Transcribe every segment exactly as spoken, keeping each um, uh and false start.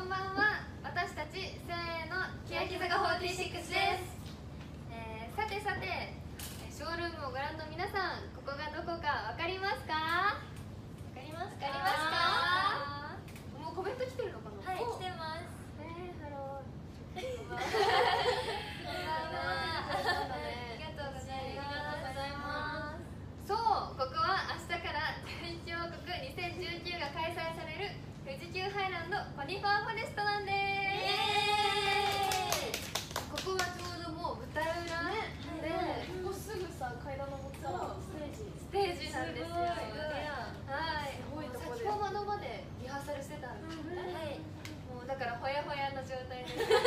んばんは。私たちせーの欅坂フォーティーシックスです。えー、さてさて、ショールームをご覧の皆さん、ここがどこかわかりますか？わかりますか？わかりますか？もうコメント来てるのかな？はい、来てます。えー、ハロー。こんばんは。ありがとうございます。そう、ここは明日から天気王国にせんじゅうきゅうが開催される富士急ハイランドコニファーフォレストなんです。ここはちょうどもう舞台裏で、 ここすぐさ階段登ったらステージステージなんですよ。はい、 すごいとこで先ほどまでリハーサルしてたんですね。はい、もうだからほやほやの状態です。そう、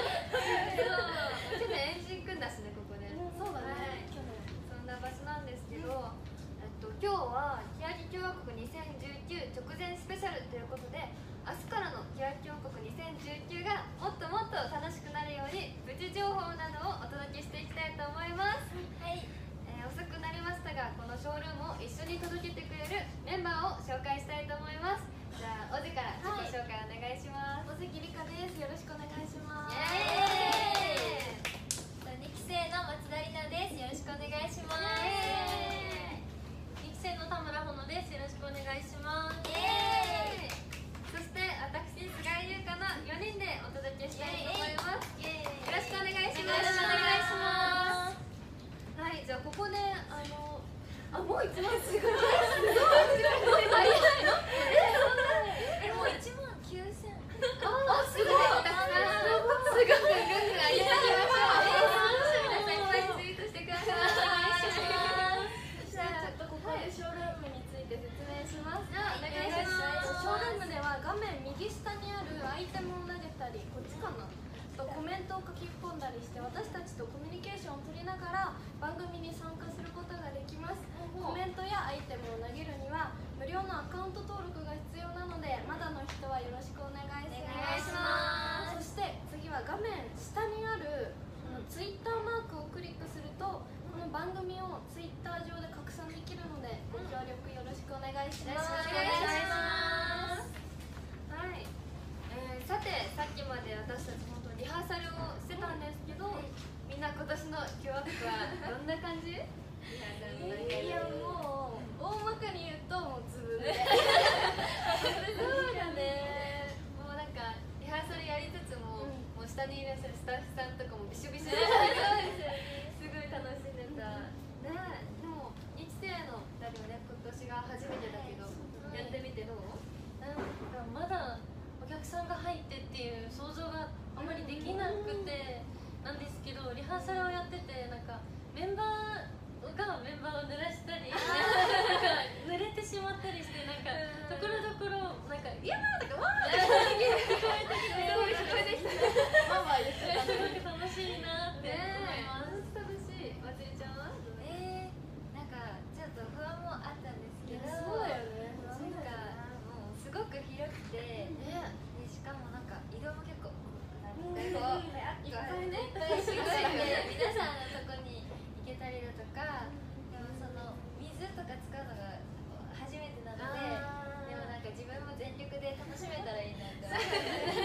去年エンジン組んだしね、ここで。 そうだね、 去年そんな場所なんですけど、えっと今日は欅共和国にせんじゅうきゅう直前スペシャルということで、明日からの欅王国にせんじゅうきゅうがもっともっと楽しくなるようにプチ情報などをお届けしていきたいと思います。はい、えー、遅くなりましたが、このショールームを一緒に届けてくれるメンバーを紹介したいと思います。じゃあ、おじから自己紹介お願いします。 尾関里香です。よろしくお願いします。 イエーイ。 にき生の松田里奈です。よろしくお願いします。にき生の田村ほのです。よろしくお願いします。 イエーイ。そして私、菅井優香のよにんでお届けしたいと思います。よろしくお願いします。 よろしくお願いします。 はい、じゃあここであのあ、もう一番すごい。すごい。早いの？ え、もういちまんきゅうせん。 あ、すごい。すごい。ぐんぐんありがとうございます。皆さんいっぱいツイートしてください。 じゃあちょっとここでショールームについて説明します。 お願いします。 ショールームでは画面右下にあるアイテムを投げたり、こっちかなとコメントを書き込んだりして、私たちとコミュニケーションを取りながら番組に参加することができます。コメントやアイテムを投げるには無料のアカウント登録が必要なので、まだの人はよろしくお願いします。そして次は画面下にあるツイッターマークをクリックすると、この番組をツイッター上で拡散できるので、ご協力よろしくお願いします。 よろしくお願いします。はい、えー、さてさっきまで私たち本当リハーサルをしてたんですけど、みんな今年の共和国はどんな感じ？リハーサルの中で。 いや、もう大まかに言うともうズブでそうだね。もうなんかリハーサルやりつつも、うん、もう下にいらっしゃるスタッフさんとかもびしょびしょで、すごい楽しんでた。ね、でもいち生のふたりはね、今年が初めてだけど、やってみてどう？ うん、まだお客さんが入ってっていう想像があまりできなくてなんですけど、リハーサルをやってて、なんかメンバーがメンバーを濡らしたり、なんか濡れてしまったりして、なんかところどころなんか「いやー!」とか「わー!」って聞こえてきて、 すごい聞こえてきた。 ママ言ってた。 すごく楽しいなって思います。 楽しい。まつりちゃんは？ えー、なんかちょっと不安もあったんですけど、 そうだよね。 なんかもうすごく広くて、でしかもなんか移動も結構こういっぱいね、いっぱいすごいね、皆さんのとこに行けたりだとか、でもその水とか使うのが初めてなので、でもなんか自分も全力で楽しめたらいいなって思って。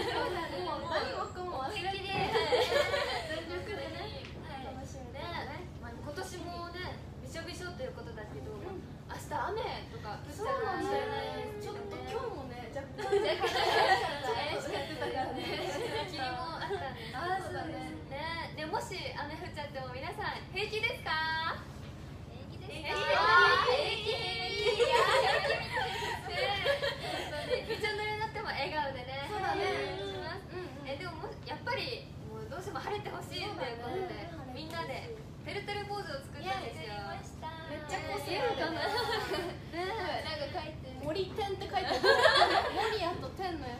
そうだね。もう何もかも忘れて全力でね、楽しめてね。 まあ今年もね、びしょびしょということだけど、明日雨とか降っちそうゃうかもしれないですちょっと今日もね、若干若干怪しかってたからね。 霧もあったんです。 あ、そうだね。 ね、でもし雨降っちゃっても皆さん平気ですか？ 平気です平か？ 気平気平気。びちょ濡れになっても笑顔でね。 そうだね。 します。え、でももやっぱりもうどうしても晴れてほしいということで、みんなでてるてるポーズを作ったんですよ。 めっちゃ個性あるかな。 ね、なんか書いて森天って書いてある。森谷と天のや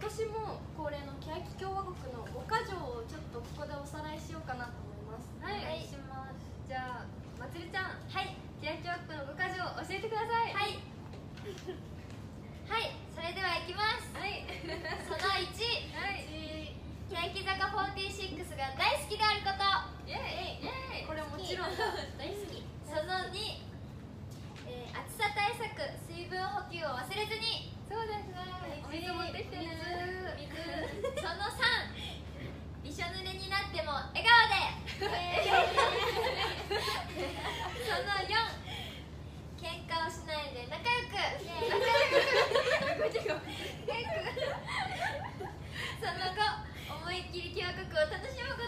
年も恒例の欅共和国のごか条をちょっとここでおさらいしようかなと思います。 はい、お願いします。じゃあまつりちゃん、はい、欅共和国のごか条を教えてください。 はいはい、それではいきます。 はいそのいち、 はい、 欅坂フォーティーシックスが大好きであること。 イエイイエイ。 これもちろんだ。 大好き。そのに、えー、暑さ対策、水分補給を忘れずに。 そうですね、お水持ってきてね。 水水そのさん、びしょ濡れになっても笑顔で。そのよん、喧嘩をしないで仲良く。仲良くそのご、思いっきり共和国を楽しむこと。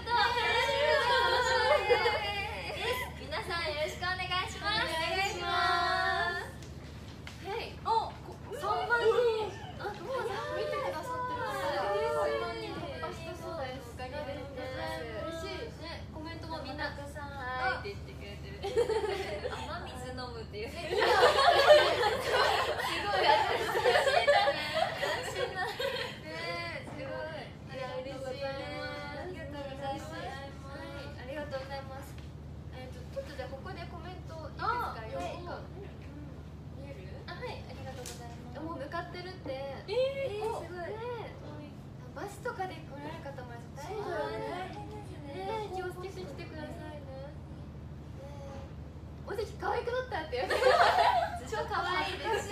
皆さんよろしくお願いします。 お願いします。はい、 お、さんばんにあ、もう見てくださってる方がさんばんに突破したそうです。 おかげでございます。嬉しいね、コメントもみんなたくさんはいって言ってくれてる。 雨水飲むっていう。すごいすごい安心だね。安心だ。 ね、すごい。 ありがとうございます。 ありがとうございます。はい、ありがとうございます。えっと、ちょっとじゃあここでコメントいいですか、読もうか。見える？ あ、はい、ありがとうございます。 もう向かってるって。 えー、 おすごい。 ね、バスとかで来られる方もいらっしゃる。 そうだよね。大変ですね。 ね、気をつけてきてくださいね。おじき可愛くなったって言われて。 超可愛いです。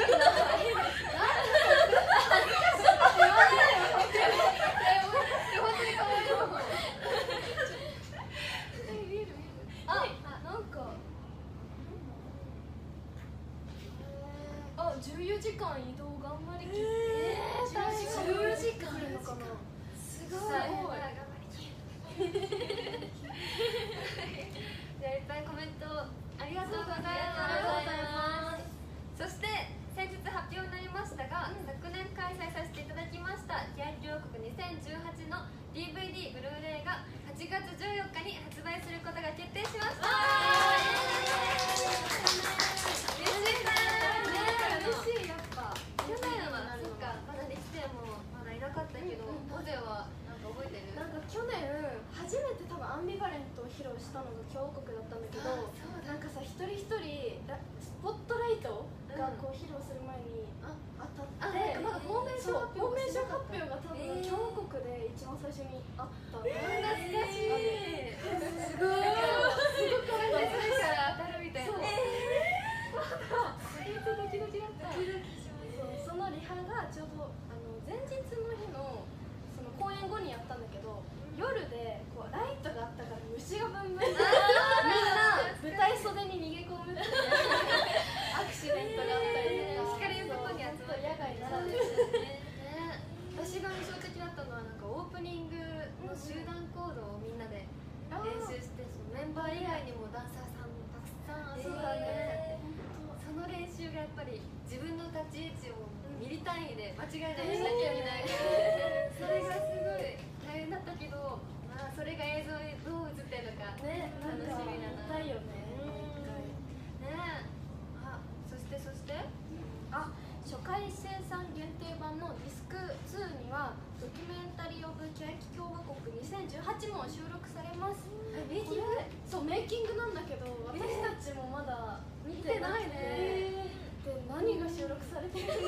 あ、なんかあ、じゅうよじかん移動頑張りきって、 えー、 じゅうよじかんじゅうよじかん来るのかな。 すごい。 さあ、ほら頑張りき。 じゃあいっぱいコメントありがとうございありがとうございます。そして先日発表になりましたが、昨年開催させていただきました欅共和国にせんじゅうはちの ディーブイディー ブルーレイがはちがつじゅうよっかに発売することが決定しました。嬉しいね。 嬉しい、やっぱ去年はそっか、まだできてもまだいなかったけど、モゼはなんか覚えてる？ なんか去年初めて多分アンビバレントを披露したのが共和国だったんだけど、なんかさ、一人一人ラスポットライトがこう披露する前に当たって、 あ、なんかまだフォーメーションそうフォーメーション発表が多分えー共和国で一番最初にあったの。 懐かしい。 すごい。 すごく可愛いから当たるみたいな。 そうドキドキだった。 そう、そのリハがちょうどあの前日の日のその公演後にやったんだけど、夜でこうライトがあったから虫がブンブンでみんな舞台袖に逃げ込むっていうアクシデントがあったりとか、 光のとこに集まって野外ならでね、私が印象的だったのはなんかオープニングの集団行動をみんなで練習して、そのメンバー以外にもダンサーさんもたくさん遊んだんで、その練習がやっぱり自分の立ち位置をミリ単位で間違えないようにしなきゃいけない、それがすごい大変だったけど、まあ、それが映像にどう映ってるのかね、 楽しみだな。 見たいよね。 ねえ、あ、そしてそしてあ、初回生産限定版のディスクツーにはドキュメンタリー・オブ・欅共和国にせんじゅうはちも収録されます。 メイキング？ そう、メイキングなんだけど、私たちもまだ見てなくて、で、何が収録されてるんだろう。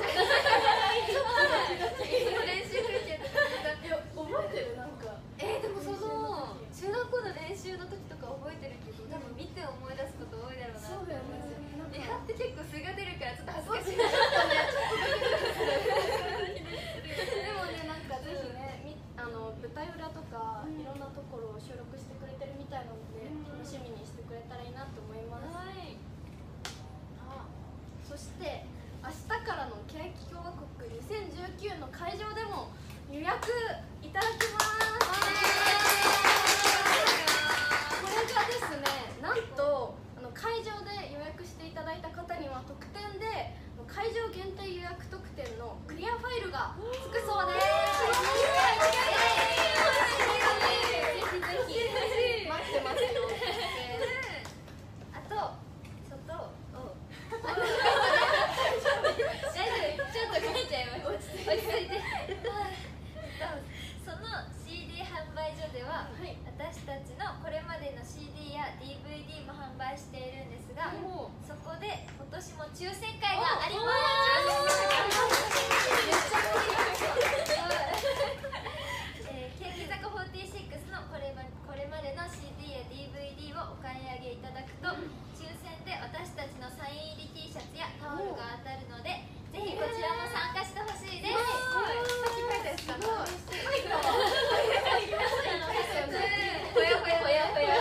練習風景とかいや、覚えてる？なんかえー、でもその中学校の練習の時とか覚えてるけど、多分見て思い出すこと多いだろうな。 そうだよね。 リハって結構素が出るからちょっと恥ずかしい。 でもね、なんかぜひね、みあの舞台裏とか、いろんなところを収録してくれてるみたいなので、楽しみにしてくれたらいいなと思います。 はい。 あ、そして明日からの欅共和国にせんじゅうきゅうの会場でも予約いただきます。これがですね、なんとあの会場で予約していただいた方には特典で会場限定予約特典のクリアファイルがつくそうです。ぜひぜひ待ってますよ。 あと、外を。大丈夫、ちょっとかけちゃいました。落ち着いて。 や ディーブイディー も販売しているんですが、 もそこで今年も抽選会がありますえー欅坂フォーティーシックスのこれまこれまでの シーディー や ディーブイディー をお買い上げいただくと、抽選で私たちのサイン入り T シャツやタオルが当たるので、ぜひこちらも参加してほしいです。 ほやほやほやほや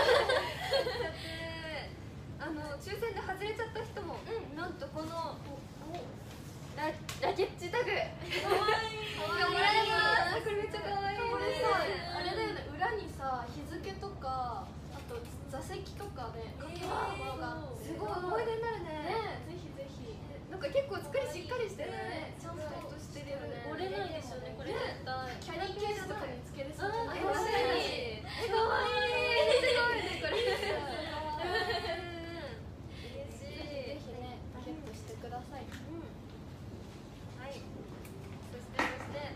あの抽選で外れちゃった人も、なんとこのララケッチタグがもらえます。これめっちゃ可愛い。 これさ、あれだよね、裏にさ日付とか、あと座席とかね、書けるものがあって、 すごい思い出になるね。 ね、ぜひぜひ。 なんか結構作りしっかりしてるね。ちゃんとしてるよね。 折れないですよね、これ絶対。キャリーケースとかにつけれそうじゃない？ 可愛い。可愛い。すごいねこれ。 ぜひね、ゲットしてください。 はい。そしてそして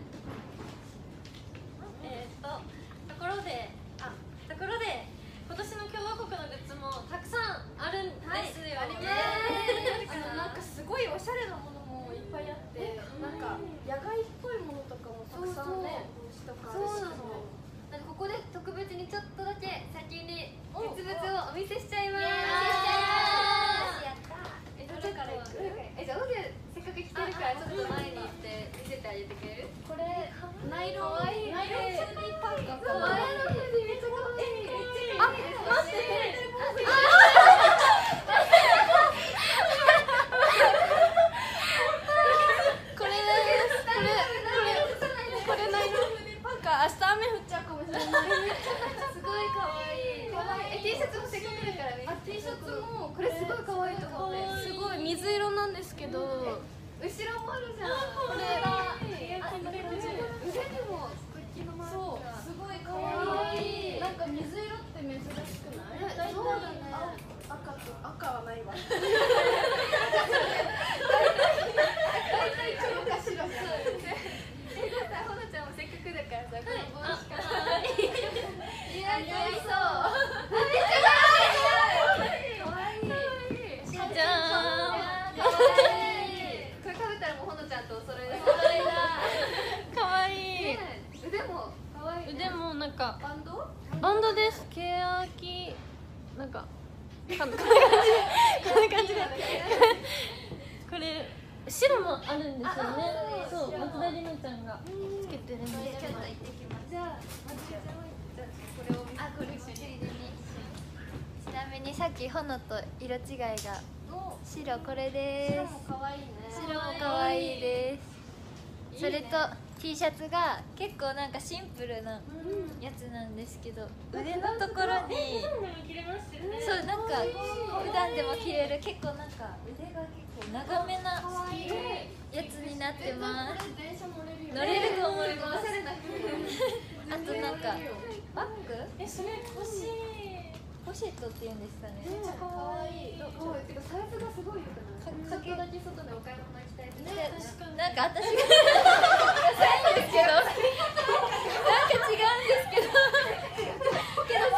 えーっとところであところで今年の共和国のグッズもたくさんあるんですよ、 あります。あのなんかすごいおしゃれなものもいっぱいあって、なんか野外っぽいものとかもたくさんね、帽子とかあるし。 そうなの。なんかここで特別にちょっとだけ先に実物をお見せしちゃいます。 やったえ、どれから行く？え、じゃあオゼせっかく来てるからちょっと前に行って見せてあげてくれる？ これナイロン可愛いナイロンチューリーパーカー可愛い。めっちゃ可愛い。 あ、待ってこれですこれこれこれナイロンパーカー、明日雨降っちゃうかもしれない。 すごい可愛い。可愛い。え、T シャツもせっかくだからね。 あ、T シャツもこれすごい可愛いと思って。 すごい水色なんですけど、 後ろもあるじゃん。 これが腕にも国旗のマーそうクが。 すごい可愛い。なんか水色って珍しくない？ ね大体そうだね青赤と赤はないわ。大体黒か白じゃない。 え、じゃあさ、ほのちゃんもせっかくだからさ、この帽子から似合いそう。あ、めっちゃ可愛い。可愛い。 じゃーん。 可愛い。これ被ったらもうほのちゃんとお揃いだ。可愛いな。 かわいい。 腕も可愛い。 腕もなんかバンド？ バンドです。ケヤキなんかこんな感じこんな感じでこれ白もあるんですよね。そう、松田里奈ちゃんがつけてるんですちょっと行ってきます。 じゃあ、まずじゃあこれを見せて。 あ、これもついでに。ちなみにさっき炎と色違いが白、これです。 白も可愛いね。 白も可愛いです。それと T シャツが結構なんかシンプルなやつなんですけど、腕のところにそうなんか普段でも着れる結構なんか腕が結構長めなやつになってます。 これ電車乗れるよ。 乗れると思います。 おしゃれなあとなんかバッグえ、それ欲しい。 ポシェットっていうんですかね。 めっちゃ可愛い。 すごい。てかサイズがすごいよくない？ちょっとだけ外でお買い物行きたいですね。 なんか私がないんですけどなんか違うんですけどけど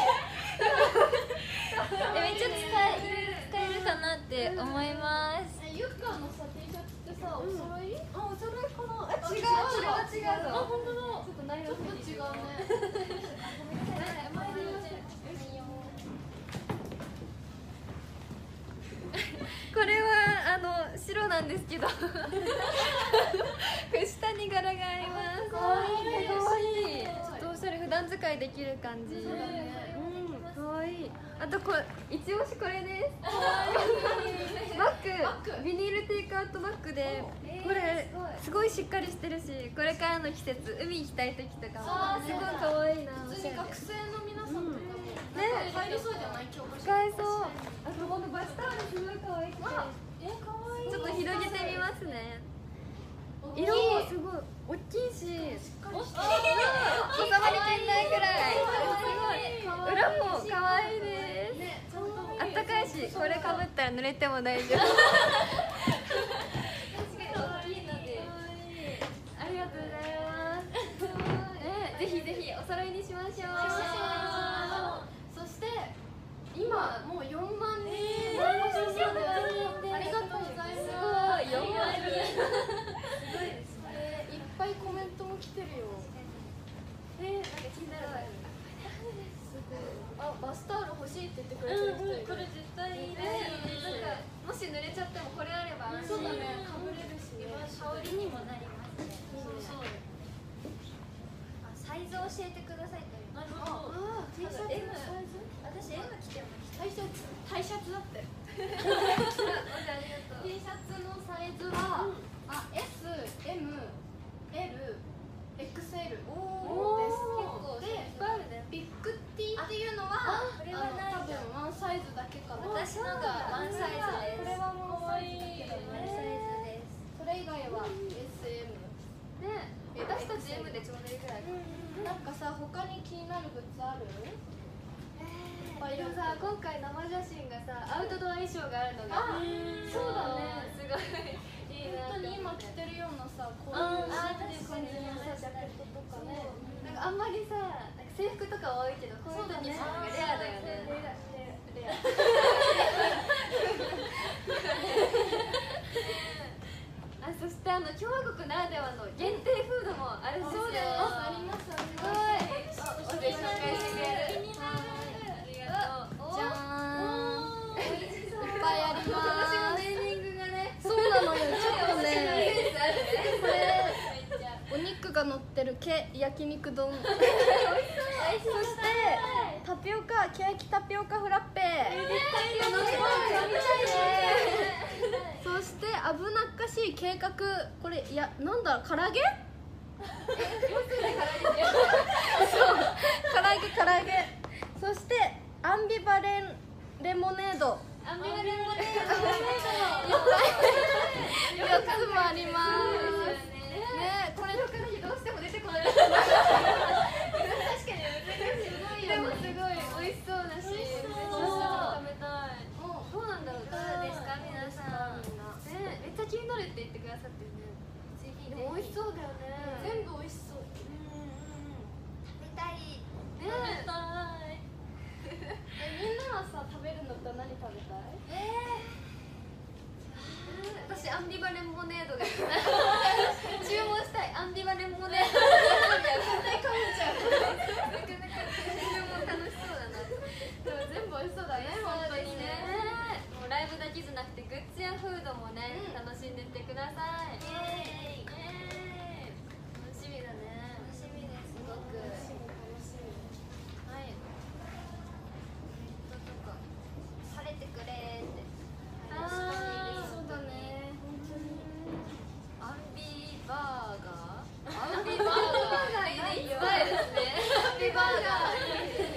えめっちゃ使え使えるかなって思います。 え、ゆっかのさ T シャツってさ、お揃い？ あ、お揃いかな。あ、違う。 あそれは違うぞ。 あ、本当だ。 ちょっとナイロンちょっと違うね。 これはあの白なんですけど下に柄があります。 かわいい。 かわいい。ちょっとおしゃれ、普段使いできる感じ。うん、かわいい。あとこれ一押しこれです。バッグ、ビニールテイクアウトバッグで、これすごいしっかりしてるし、これからの季節海行きたい時とかもすごい可愛いな。 普通に学生の皆さんとかもね入りそうじゃない？教科書。 使えそう。あとこのバスタオルすごい可愛くて、 え、可愛い。 ちょっと広げてみますね。色もすごい大きいし、収まりきんないくらい。すごい。裏も可愛いです。 ね、ちゃんとあったかいし、これかぶったら濡れても大丈夫。 大きいのでありがとうございます。ね、ぜひぜひお揃いにしましょう。 そしてバスタオル欲しいって言ってくれてる人いる。 これ絶対いいね、なんかもし濡れちゃってもこれあれば安心。 そうだね、かぶれるしね。 香りにもなりますね。 そうそう。 あ、サイズ教えてくださいという。 なるほど。 ああ、T シャツのサイズ？ 私 M 着てました。 タイシャツ、タイシャツだって。 あ、じゃあありがとう。 T シャツのサイズは、あ、S、M、L、エックスエル です。 おー、結構でいっぱいあるね。 ビッグ T っていうのは、 これはないあの多分ワンサイズだけかな。 私のがワンサイズです。 これはワンサイズだけどワンサね。 イズです。 それ以外は エスエム。 ね、私たち M でちょうどいいぐらい。 なんかさ、他に気になるグッズある？ でもさ、今回生写真がさ、アウトドア衣装があるのが、 あ、そうだね。 すごいいいな本当に今着てるようなさ、こういうあー感じのさ、ジャケットとかね。 なんかあんまりさ、なんか制服とか多いけど、こういうのにするのがレアだよね。 レアレアレア。 あ、そしてあの共和国ならではの限定フードもあるんですよ。 そうです。ありますありすます。 ごい。おで紹介してくれる。 気になる。 ありがとう。 じゃーん。いっぱいありま私もす。 ネーミングがね、 そうなのよ。ちょっとね。 センスあるね。 これお肉が乗ってるけ焼肉丼。そしてタピオカ、けやきタピオカフラッペ。そして危なっかしい計画。これいやなんだ唐揚げ？そう唐揚げ唐揚げ。そしてアンビバレンレモネード。 アンビバレントでよっつもありますね。これどうしても出てこない。確かにでもすごい美味しそうだし、食べたい。どうなんだろう。 どうですか皆さん。 ね、めっちゃ気になるって言ってくださってね。 ぜひでも美味しそうだよね。 全部美味しそう。 食べたい。 ね、 みんなはさ食べるんだったら何食べたい？ 私アンビバレンモネードが注文したい。アンビバレンモネード。 絶対噛めちゃう。 なかなか注文楽しそうだな。 でも全部美味しそうだね。本当にね。 もうライブだけじゃなくてグッズやフードもね、 うん楽しんでってください。 イエーイ。 楽しみだね。 楽しみです。すごく。 はい。 とか晴れてくれって。 あー、 そうだね。 アンビバーガー。アンビバーガー。いいね、いいですね。アンビバーガー。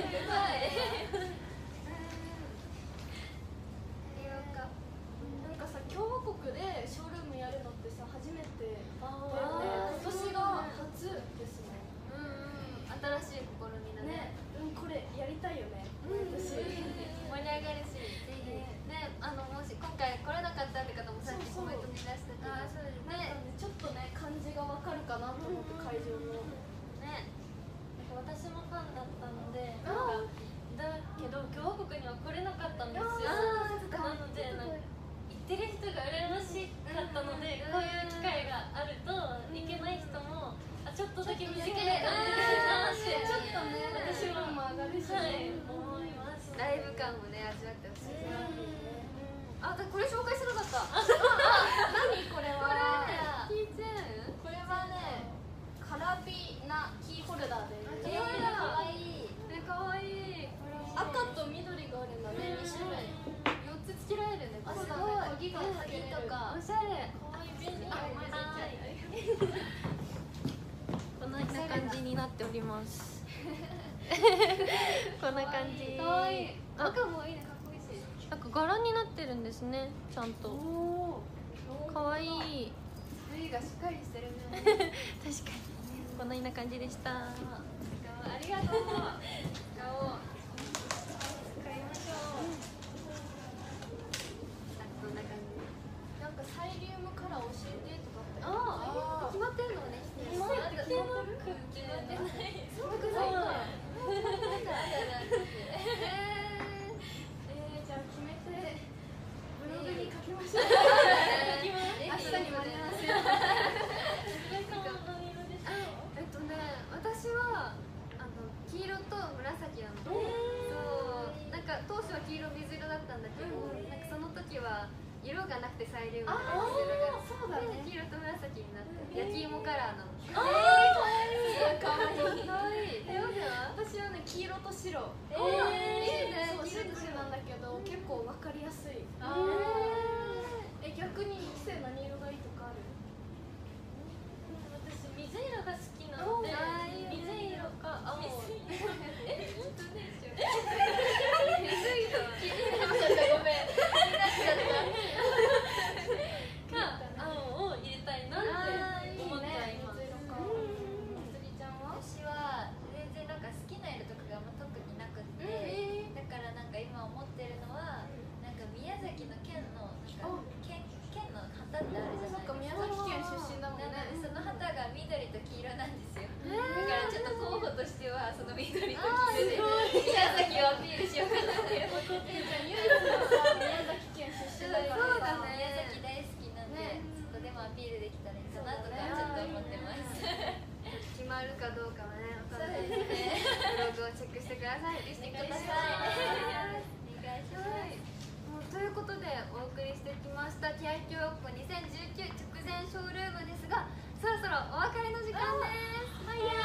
なんかさ、共和国でショールームやるのってさ初めてだよあーね。今年が初ですね。 うんうん、新しい試みだね。 ね、うん、これやりたいよね。私。 盛り上がるし、ぜひね、あのもし今回来れなかったって方もさっきコメントに出したけど、 あ、そうですね、 ちょっとね感じがわかるかなと思って会場の。 ね、 私もファンだったので、 あだけど共和国には来れなかったんですよ。 あーなのでなんか行ってる人が羨ましかったので、こういう機会があると行けない人もあちょっとだけ見つけるかもしれない。 ちょっとね、 私はも上がるしはいね。 思います。 ライブ感もね味わってほしい。あ、だこれ紹介してなかった。 何これは？ キーチェーン？ これはね、カラビナキーホルダーです。 キーホルダーかわいい。 え、可愛い。 赤と緑があるんだね。に種類。 四つつけられるね。 あ、すこれごい。鍵がかけれる。 鍵とかおしゃれ。 可愛い便利。 あこんな感じになっております。こんな感じ。 可愛い。 あ、 赤もいいね、かっこいいし。 なんか柄になってるんですね。ちゃんと。 おお。 可愛い。 冬がしっかりしてるね。 確かに。こんな感じでした。 ありがとう。使おう。使いましょう。あ、こんな感じ。 なんかサイリウムカラー教えてとかって。 ああ、決まってるのね。 決まってる。決まってない。そうかそうか。えー、じゃあ決めてブログに書きましょう。明日に間に合わせよう。 えっとね、私はあの黄色と紫なの。 あーかわいいかわいい。私はね黄色と白。 えー、いいね。 そうシンプルなんだけど結構わかりやすい。 あえ逆にに期生何色がいいとかある？ 私水色が好きなので水色か青。え本当でしょ。水色気になっちゃったごめん。気になっちゃったか青を入れたいなって思ってはいます。 水色か。まつりちゃんは？ 私は全然なんか好きな色とかがあんま特になくって、だからなんか今思ってるのはなんか宮崎の県のなんか県県の旗ってあるじゃないですか。 そっか宮崎県出身だもんね。 なのでその旗が緑と黄色なんですよ。だからちょっと候補としてはその緑と黄色で宮崎をアピールしようかなって思って。 唯一のさ宮崎県出身だからさ。 宮崎大好きなんで、そこでもアピールできたらいいかなとかちょっと思ってます。 決まるかどうかはね、わかんないそうですね。 ブログをチェックしてください。見てください。 お願いします。 もうということでお送りしてきました欅京学校にせんじゅうきゅう直前ショールームですが、そろそろお別れの時間です。はいや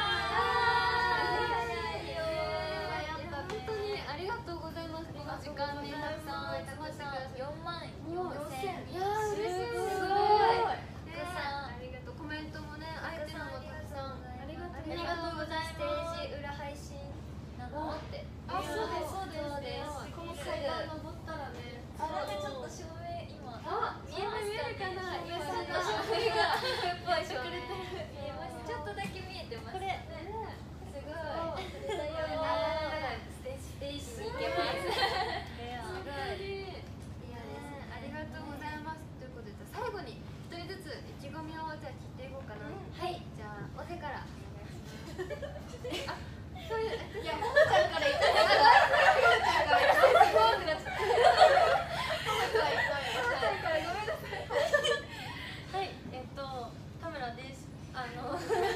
ーいや本当にありがとうございます。この時間にたくさん集まってください。 よんまんよんせん。 いやー嬉しい。 すごい。ねありがとう。コメントもね、相手のもたくさんありがとうありがとうございます。ステージ裏配信なのって。 あそうですそうです。 そうです。 この階段登ったらね。 あれでちょっと照明今あ見えましたね。 見えるかな今さんの照明がっぽい照明見えます。ちょっとだけ見えてます。これすごい。それだよ。ステージステージに行けます。 すごい。いやね、ありがとうございます。ということで最後に一人ずつ意気込みをじゃあ聞いていこうかな。 はい。 じゃあお手からお願いします。あ、そういういや、ももちゃんから言ったから。ももちゃんから言ったすごいなっちゃった。 はい、えっと田村です。あの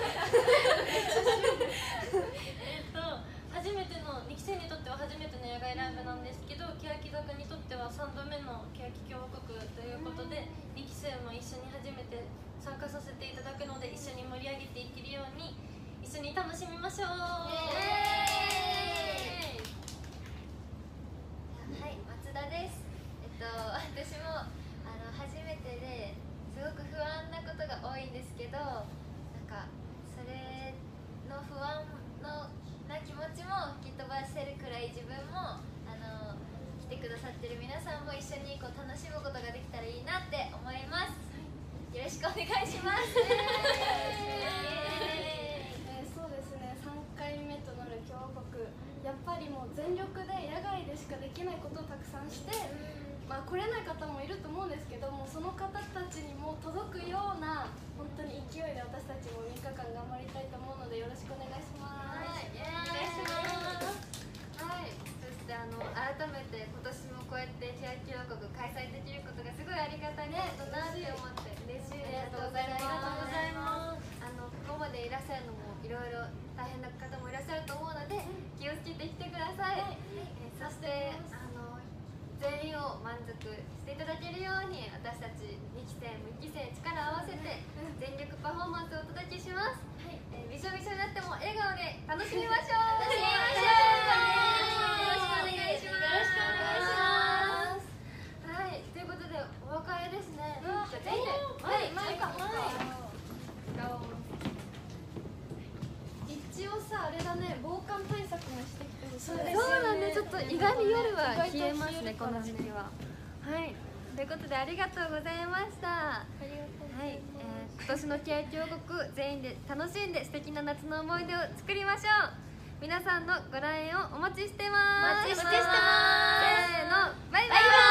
えっと初めてのに期生にとっては初めての野外ライブなんですけど、欅坂にとってはさんどめの欅共和国ということで、に期生も一緒に初めて参加させていただくので、一緒に盛り上げていけるように一緒に楽しみましょう。 はい、松田です。えっと、私もあの初めてですごく不安なことが多いんですけど、なんかそれの不安のな気持ちも吹き飛ばせるくらい自分もあの来てくださってる皆さんも一緒にこう楽しむことができたらいいなって思います。よろしくお願いします。 そうですね、さんかいめとなる共和国、やっぱりもう全力で野外でしかできないことをたくさんして、まあ、来れない方もいると思うんですけども、その方たちにも届くような本当に勢いで私たちもみっかかん頑張りたいと思うのでよろしくお願いします。 はい、お願いします。はい、そしてあの改めて今年もこうやって欅共和国開催できることがすごいありがたいことだなって思って嬉しいです。ありがとうございます。あのここまでいらっしゃるのもいろいろ大変な方もいらっしゃると思うので気をつけてきてください。えそしてあの全員を満足していただけるように私たちに期生もいっ期生力を合わせて全力パフォーマンスをお届けします。はいえー、びしょびしょになっても笑顔で楽しみましょう。 楽しみましょう。よろしくお願いします。 よろしくお願いします。はい、ということでお別れですね。じゃあ全員で前前か一応さ、あれだね、防寒対策もしてきてほしい。 そうなんでちょっと意外に夜は冷えますねこの時期は。はい、ということでありがとうございました。 ありがとうござはいい、 ます。 えー、今年の欅王国全員で楽しんで素敵な夏の思い出を作りましょう。皆さんのご来園をお待ちしてます。 お待ちしてます。 せーの、バイバイ。 バイバイ。